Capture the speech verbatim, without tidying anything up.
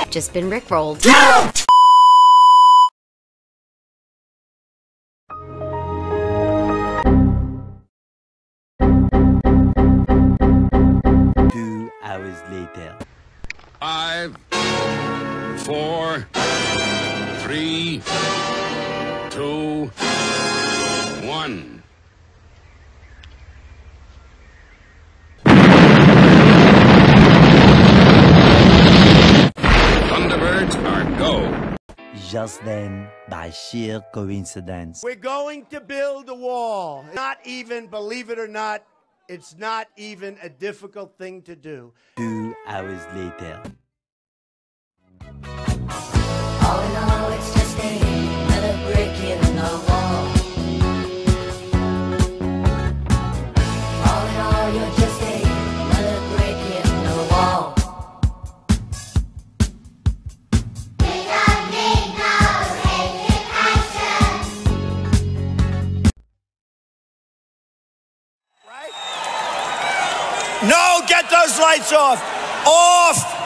just been rickrolled. Two hours later. Five, four, three, two, one. Thunderbirds are go. Just then, by sheer coincidence, We're going to build a wall. Not even, believe it or not, it's not even a difficult thing to do. two hours later. All in all, it's just another brick in the wall. All in all, you're just another brick in the wall. We don't need no education. No, get those lights off! Off!